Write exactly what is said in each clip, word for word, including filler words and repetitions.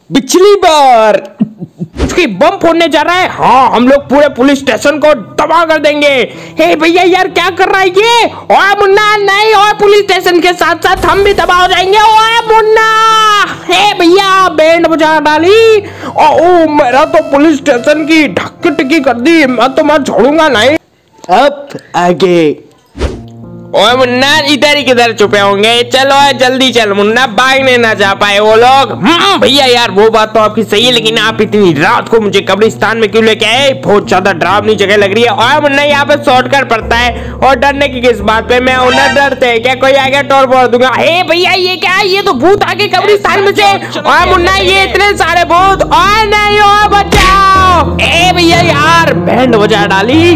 पिछली बार उसकी बम फोड़ने जा रहा है। हाँ, हम लोग पूरे पुलिस स्टेशन को तबाह कर देंगे। हे भैया यार क्या कर रहा है ये? ओए मुन्ना, नहीं, और पुलिस स्टेशन के साथ साथ हम भी तबाह हो जाएंगे। ओए मुन्ना, हे भैया बैंड बजा डाली। ओ मेरा तो पुलिस स्टेशन की ढक टिकी कर दी। मैं तो मैं छोड़ूंगा नहीं। अब आगे। ओए मुन्ना, इधर ही किधर छुपे होंगे? चलो जल्दी चल मुन्ना, भागने ना जा पाए वो लोग। भैया यार वो बात तो आपकी सही है, लेकिन आप इतनी रात को मुझे कब्रिस्तान में क्यों लेके आए? बहुत ज्यादा डरावनी जगह लग रही है। ओए मुन्ना, यहाँ पे शॉर्टकट पड़ता है और डरने की किस बात पे? मैं उन्हें डरते है क्या? कोई आगे टोर फोड़ दूंगा। हे भैया ये क्या है? ये तो भूत आगे कब्रिस्तान में से। ओए मुन्ना, ये इतने सारे भूत। ओए नहीं, ओए बचाओ। ए भैया यार बैंड बजा डाली।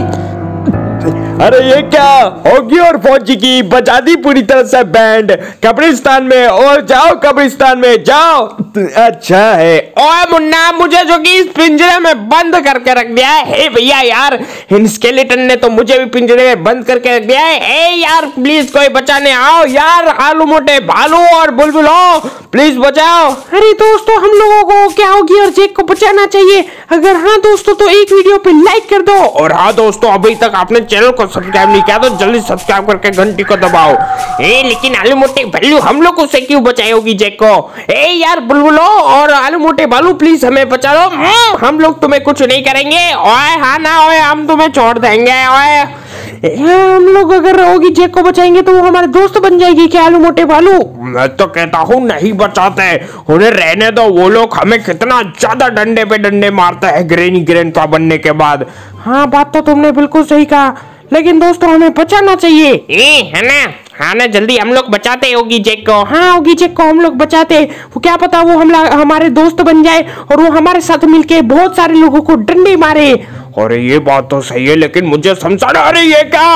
अरे ये क्या होगी? और फौजी की बजा दी पूरी तरह से बैंड कब्रिस्तान में। और जाओ कब्रिस्तान में जाओ। अच्छा है। ओए मुन्ना, मुझे जो कि इस पिंजरे में बंद करके रख दिया है। हे भैया यार, इन स्केलेटन ने तो मुझे भी पिंजरे में बंद करके रख दिया है। ए यार प्लीज कोई बचाने आओ यार। आलू मोटे, भालू और बुलबुलो प्लीज बचाओ। अरे दोस्तों, हम लोगों को क्या होगी और जैक को बचाना चाहिए। अगर हाँ दोस्तों तो एक वीडियो पे लाइक कर दो। और हाँ दोस्तों, अभी तक आपने चैनल को सब्सक्राइब नहीं किया तो जल्दी सब्सक्राइब करके घंटी को दबाओ। ए लेकिन आलू मोटे भालू हम लोग को से क्यों बचाए होगी जैक को? ए यार बुलबुलो और आलू मोटे भालू प्लीज हमें बचा लो। हम लोग तुम्हें कुछ नहीं करेंगे। ओए हाँ ना, ओए हम तुम्हें छोड़ देंगे। ओए हम लोग अगर होगी जैक को बचाएंगे तो वो हमारे दोस्त बन जाएगी क्या आलू मोटे भालू? मैं तो कहता हूँ नहीं बचाते, उन्हें रहने दो। वो लोग हमें कितना ज्यादा डंडे पे डंडे मारते हैं ग्रेनी ग्रैंडपा बनने के बाद। हाँ बात तो तुमने बिल्कुल सही कहा, लेकिन दोस्तों हमें बचाना चाहिए। ए, है ना? हाँ ना, जल्दी हम लोग बचाते होगी जैक को। हाँ होगी जैक को हम लोग बचाते। वो क्या पता वो हम हमारे दोस्त बन जाए और वो हमारे साथ मिलके बहुत सारे लोगों को डंडे मारे। अरे ये बात तो सही है, लेकिन मुझे समझाना। अरे ये क्या?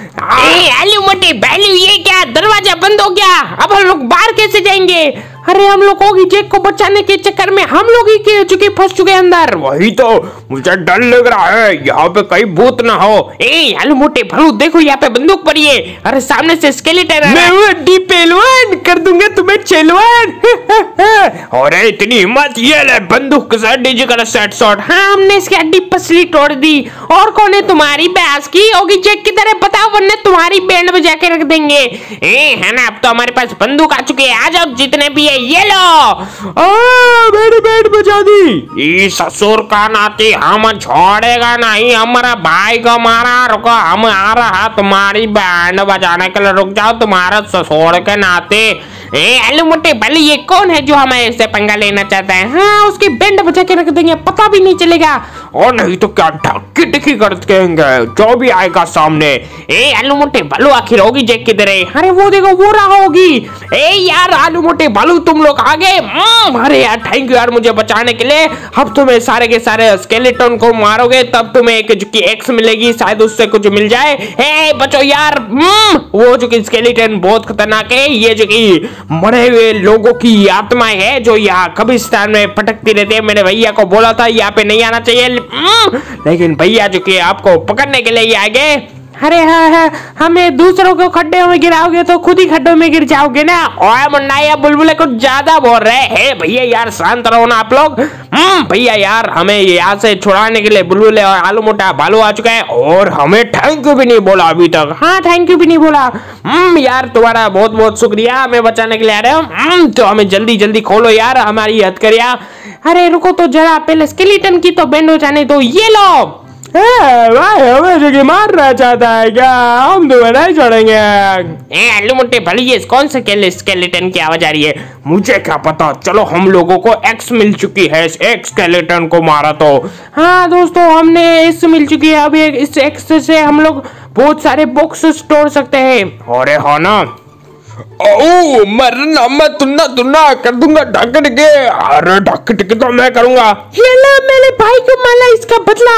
आलू मोटे भालू ये क्या? दरवाजा बंद हो गया, अब हम लोग बाहर कैसे जाएंगे? अरे हम लोग होगी जैक को बचाने के चक्कर में हम लोग ही के चुके फंस चुके अंदर। वही तो मुझे डर लग रहा है, यहाँ पे कहीं भूत ना हो। ए आलू मोटे भालू देखो, यहाँ पे बंदूक पड़ी है। अरे सामने से स्केलेटन है। मैं वो डी पहलवान कर दूंगा तुम्हें चलवान। अरे इतनी हिम्मत, ये ले बंदूक के साथ डीजे का सेट शॉट। हाँ हमने इसकी हड्डी पसली तोड़ दी। और कौन है तुम्हारी बहस की? होगी जैक की तरह बताओ, वरना तुम्हारी बैंड बजा के रख देंगे। ए है ना, अब तो हमारे पास बंदूक आ चुके हैं। आ जाओ जितने भी है, ये लो। मेरी बैंड बजा दी। ये ससुर का नाती हम छोड़ेगा नहीं, हमारा भाई को मारा। रुको, हम आ रहा तुम्हारी बैंड बजाने के लिए। रुक जाओ तुम्हारा ससुर के नाते। ए आलू मोटे भालू ये कौन है जो हमें से पंगा लेना चाहता है? हाँ उसकी बैंड बजा के रख देंगे, पता भी नहीं चलेगा। और नहीं तो क्या ढक्की टिकी कर देंगे जो भी आएगा सामने। ए आलू मोटे भालू आखिर होगी जैक किधर है? अरे वो देखो वो रहा होगी। ए यार आलू मोटे भालू तुम लोग आ गए। अरे यार थैंक यू यार मुझे बचाने के लिए। अब तुम्हें सारे के सारे स्केलेटन को मारोगे तब तुम्हें एक जो की एक्स मिलेगी, शायद उससे कुछ मिल जाए। ए बचो यार, वो जो की स्केलेटन बहुत खतरनाक है। ये जो की मरे हुए लोगों की आत्माएं है जो यहाँ कब्रिस्तान में भटकती रहती है। मैंने भैया को बोला था यहाँ पे नहीं आना चाहिए, लेकिन भैया जो कि आपको पकड़ने के लिए आ गए। अरे हाँ हाँ, हमें दूसरों को खड्डे में गिराओगे तो खुद ही खड्डों में गिर जाओगे ना। ओए मुन्ना या बुलबुले कुछ ज्यादा बोल रहे हैं। भैया यार शांत रहो ना आप लोग। भैया यार हमें यहाँ से छुड़ाने के लिए बुलबुले और आलू मोटा भालू आ चुका है, और हमें थैंक यू भी नहीं बोला अभी तक। हाँ थैंक यू भी नहीं बोला। हम्म यार तुम्हारा बहुत बहुत शुक्रिया हमें बचाने के लिए आ रहे हो। तो हमें जल्दी जल्दी खोलो यार हमारी हथकड़ियाँ। अरे रुको तो जरा, पहले स्केलेटन की तो बैंड हो जाने दो। ये लो। हमें मारना चाहता है क्या? हम तुम्हें नहीं छोड़ेंगे। ए आलू मोटे भालू ये कौन से स्केलेटन की आवाज आ रही है? मुझे क्या पता, चलो हम लोगों को एक्स मिल चुकी है। एक स्केलेटन को मारा तो। हाँ दोस्तों हमने एक्स मिल चुकी है। अब इस एक्स से हम लोग बहुत सारे बॉक्स तोड़ सकते हैं। अरे हाँ ना, ओ मरना मत, तुन्ना तुन्ना कर दूंगा ढक टिके। अरे ढक टिके तो मैं करूंगा। ये ला मेरे भाई को माला, इसका बदला।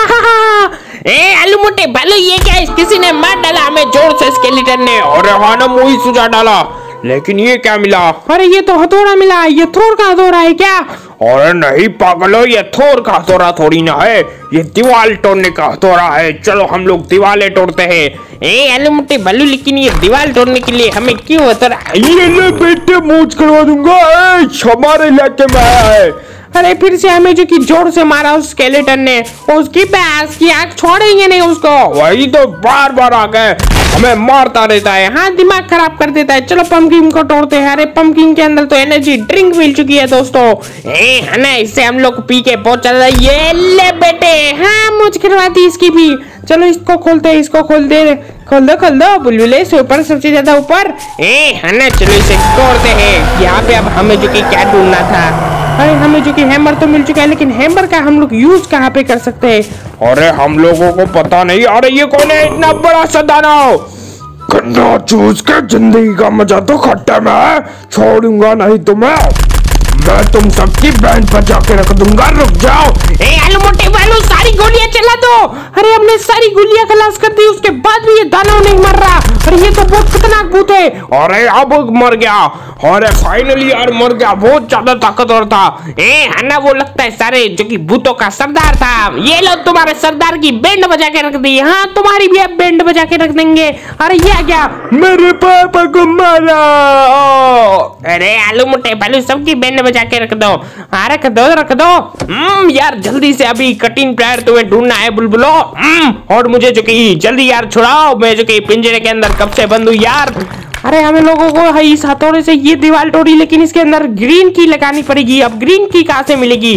ए आलू मोटे भालू ये क्या है? किसी ने मार डाला हमें जोर से स्केलेटन ने। अरे हाँ ना, मुझे सुझा डाला। लेकिन ये क्या मिला? अरे ये तो हथौड़ा मिला। ये थोर का हथौड़ा है क्या? अरे नहीं पागलो, ये थोर का हथौड़ा थोड़ी ना है, ये दीवार तोड़ने का हथौड़ा है। चलो हम लोग दीवारें तोड़ते हैं। ए आलू मोटे भालू लेकिन ये दीवार तोड़ने के लिए हमें क्यों हथौड़ा? ये ले बेटे मूछ करवा दूंगा। हमारे इलाके में आया है। अरे फिर से हमें जो कि जोर से मारा उस स्केलेटन ने, उसकी भैंस की आंख छोड़ेंगे नहीं उसको। वही तो बार बार आ गए हमें मारता रहता है, हाँ दिमाग खराब कर देता है। चलो पंपकिन को तोड़ते हैं। अरे पंपकिन के अंदर तो एनर्जी ड्रिंक मिल चुकी है दोस्तों, ए है ना, इससे हम लोग पी के बहुत चल रहा है। ये ले बेटे, हाँ मुझ करवाती इसकी भी। चलो इसको खोलते हैं, इसको खोल दे, खोल दो खोल दो बुलबुले से ऊपर, सबसे ज्यादा ऊपर, ए है ना। चलो इसे तोड़ते हैं। यहाँ पे अब हमें जो कि क्या ढूंढना था, अरे हमें जो कि हैमर तो मिल चुका है, लेकिन हैमर का हम लोग यूज कहाँ पे कर सकते हैं? अरे हम लोगों को पता नहीं। अरे ये कौन है इतना बड़ा सा दाना? गन्ना चूस के जिंदगी का मजा तो खट्टा में है, छोड़ूंगा नहीं तुम्हें, मैं तुम सबकी बैंड पर जाके रख दूंगा, रुक जाओ। ए आलू मोटे वालों, सारी गोलियां चला दो। अरे हमने सारी गोलियां खलास कर दी, उसके बाद भी ये दानव नहीं मर रहा। अरे ये तो बहुत खतरनाक भूत है। अरे अब मर गया, अरे फाइनली यार मर गया, बहुत ज्यादा ताकतवर था। ए हन्ना वो लगता है सारे जो कि भूतों का सरदार था। ये लो तुम्हारे सरदार की बैंड बजा के रख दी, हाँ तुम्हारी भी अब बैंड बजा के रख देंगे। अरे ये आ गया, मेरे पापा को मारा। अरे आलू मोटे भालू सबकी बैंड बजा के रख दो, हाँ रख दो रख दो। हम्म यार जल्दी से अभी कटिंग प्लेयर तुम्हें ढूंढना है बुलबुलो। हम्म और मुझे जो कि जल्दी यार छुड़ाओ, मैं जो कि पिंजरे के अंदर कब से बंद हूँ यार। अरे हमें लोगों को है इस हथौड़े से ये दीवार तोड़ी, लेकिन इसके अंदर ग्रीन की लगानी पड़ेगी। अब ग्रीन की कहाँ से मिलेगी?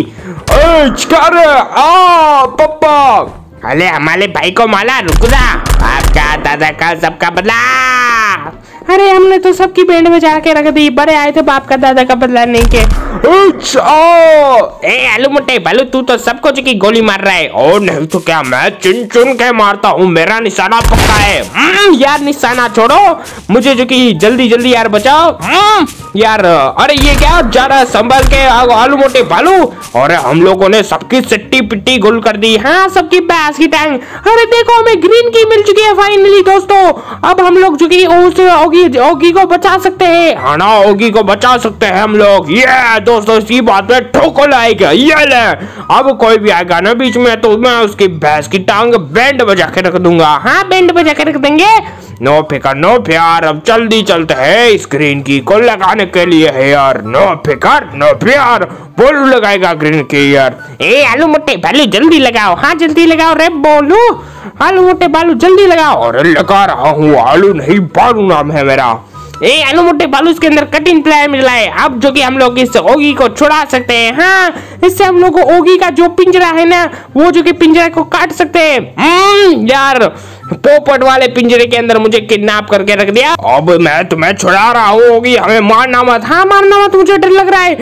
पप्पा, अरे हमारे भाई को माला, रुक जा, आपका दादा का सबका बदला। अरे हमने तो सबकी बैंड में जाके रख दी, बड़े आए थे बाप का दादा का बदला नहीं के। ए आलू मोटे भालू, तू तो सबको जो की गोली मार रहा है। और नहीं तो क्या, मैं चुन चुन के मारता हूँ, मेरा निशाना पक्का है। यार निशाना छोड़ो, मुझे जो की जल्दी जल्दी यार बचाओ यार। अरे ये क्या जा रहा है, संभल के आलू मोटे भालू। और हम लोगों ने सबकी सिट्टी पिट्टी गोल कर दी, हाँ सबकी बैस की टैंक। अरे देखो हमें ग्रीन की मिल चुकी है फाइनली दोस्तों। अब हम लोग जो की उस ओगी ओगी को बचा सकते हैं, हाँ ना ओगी को बचा सकते हैं हम लोग। ये दोस्तों इसी बात पे ठोकर आएगा, ये ले। अब कोई भी आएगा ना बीच में तो मैं उसकी भैंस की टांग बैंड बजा के रख दूंगा, हाँ बैंड बजा के रख देंगे। नो फिकर नो प्यार, अब जल्दी चलते हैं स्क्रीन की को लगाने के लिए है यार। नो फिकर नो प्यार, बोलू लगाएगा ग्रीन की यार। ए आलू मोटे भालू जल्दी लगाओ, हाँ जल्दी लगाओ रे बोलू, आलू मोटे बालू जल्दी लगाओ। अरे लगा रहा हूँ, आलू नहीं बालू नाम है मेरा। ए आलू मोटे बालू इसके अंदर कटिंग प्लायर मिला है, अब जो कि हम लोग इस ओगी को छुड़ा सकते हैं। हाँ इससे हम लोग को ओगी का जो पिंजरा है ना, वो जो कि पिंजरा को काट सकते हैं। यार पोपट वाले पिंजरे के अंदर मुझे किडनैप करके रख दिया, अब मैं तुम्हें छुड़ा रहा हूँ। ओगी हमें मारना मत, हाँ मारना मत, मुझे डर लग रहा है।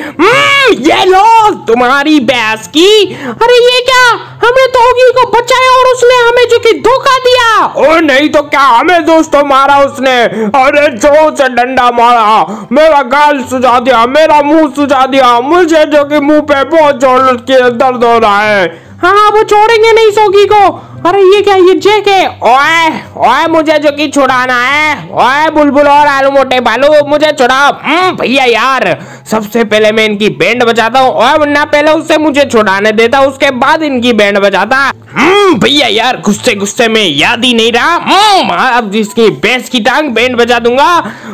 ये लो तुम्हारी भैंस की। अरे ये क्या, हमने तो ओगी को बचाया और उसने हमें जो कि धोखा दिया। ओ नहीं तो क्या, हमें दोस्तों मारा उसने। अरे जोर से डंडा मारा, मेरा गाल सुझा दिया, मेरा मुंह सुझा दिया, मुझे जो कि मुंह पे बहुत जोर के दर्द हो रहा है। हाँ वो छोड़ेंगे नहीं सोगी को। अरे ये क्या, ये जेक है। ओए ओए मुझे जो कि छुड़ाना है, ओए बुलबुल और आलू मोटे बालू मुझे छुड़ाओ। भैया यार सबसे पहले मैं इनकी बैंड बजाता हूँ, और वरना पहले उससे मुझे छुड़ाने देता, उसके बाद इनकी बैंड बजाता। हम्म भैया यार गुस्से गुस्से में याद ही नहीं रहा, अब इसकी भैंस की टांग बैंड बजा दूंगा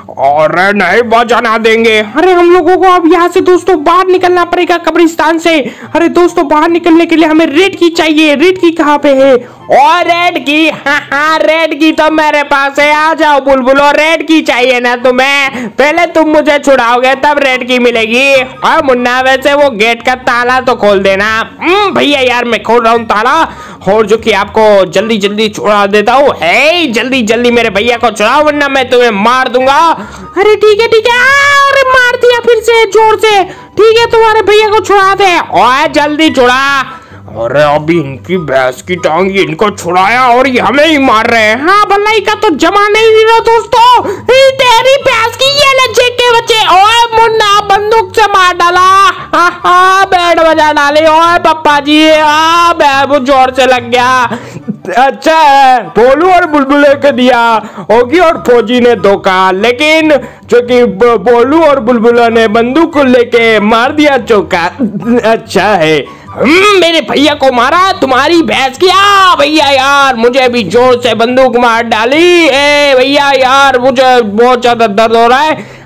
और नहीं बजाना देंगे। अरे हम लोगों को अब यहाँ से दोस्तों बाहर निकलना पड़ेगा कब्रिस्तान से। अरे दोस्तों बाहर निकलने के लिए हमें रेड की चाहिए, रेड की कहाँ पे है? और रेड की, हाँ हाँ रेड की तो मेरे पास है, आ जाओ बुलबुलो, रेड की चाहिए ना तुम्हें, पहले तुम मुझे छुड़ाओगे तब रेड की मिलेगी। और मुन्ना वैसे वो गेट का ताला तो खोल देना। भैया यार मैं खोल रहा हूँ ताला, और जो कि आपको जल्दी जल्दी छुड़ा देता हूँ। हे जल्दी जल्दी मेरे भैया को छुड़ाओ वरना मैं तुम्हें मार दूंगा। अरे ठीक है ठीक है, अरे मार दिया फिर से जोर से। ठीक है तुम्हारे भैया को छुड़ा दे, और जल्दी छुड़ा। अरे अभी इनकी भैंस की टांग इनको छुड़ाया और ये हमें ही मार रहे हैं। हाँ भलाई का तो जमा नहीं रहा दोस्तों, तेरी भैंस की ये लज्जे के बच्चे। ओए मुन्ना बंदूक से मार डाला, हाँ हाँ बैंड बजा डाली। ओए पप्पा जी, हाँ बैबू जोर से लग गया। अच्छा है, बोलू और बुलबुले को दिया होगी और फौजी ने धोखा, लेकिन जो कि बोलू और बुलबुला ने बंदूक को लेके मार दिया चौका। अच्छा है, मेरे भैया को मारा तुम्हारी भैंस की। आ भैया यार मुझे भी जोर से बंदूक मार डाली। ए भैया यार मुझे बहुत ज्यादा दर्द हो रहा है।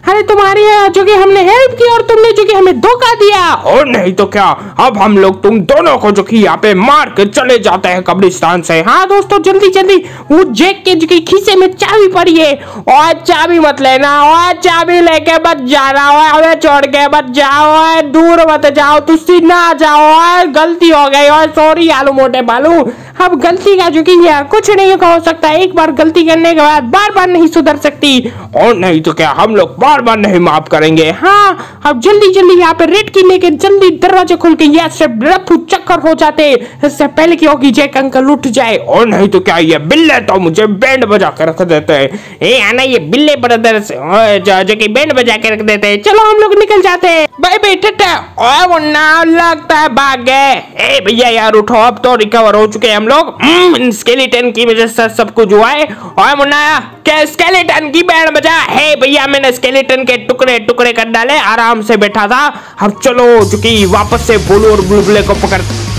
अरे तुम्हारी जो कि हमने हेल्प की और तुमने जो कि हमें धोखा दिया। और नहीं तो क्या, अब हम लोग तुम दोनों को जो कि यहाँ पे मार के चले जाते हैं कब्रिस्तान से। हाँ दोस्तों जल्दी जल्दी, वो जैक के जो कि खीसे में चाबी पड़ी है, और चाबी मत लेना, और चाबी लेके मत जाना, हमें छोड़ के मत जाओ, दूर मत जाओ, तुझसे ना जाओ, गलती हो गई, और सॉरी आलू मोटे बालू। अब गलती का जो कि यार कुछ नहीं हो सकता, एक बार गलती करने के बाद बार बार नहीं सुधर सकती। और नहीं तो क्या, हम लोग बार बार नहीं माफ करेंगे। हाँ अब जल्दी जल्दी यहाँ पे रेड की लेके जल्दी दरवाजे खुल के यहाँ से रफू चक्कर हो जाते, इससे पहले कि होगी जैक अंकल उठ जाए। और नहीं तो क्या, ये बिल्ले तो मुझे बैंड बजा के रख देते हैं। ए आना, ये बिल्ले ब्रदर जो कि बैंड बजा के रख देते हैं। चलो हम लोग निकल जाते हैं, बाय बाय टाटा। ओए मुन्ना लगता है भाग गए। ए भैया यार उठो, अब तो रिकवर हो चुके हैं हम लोग। स्केलेटन की वजह से सब कुछ हुआ है। ओए मुन्ना क्या स्केलेटन की बैंड बजा है? भैया मैंने स्केलेटन के टुकड़े टुकड़े कर डाले, आराम से बैठा था। अब चलो जो कि वापस से बोलू और बुलबुले को पकड़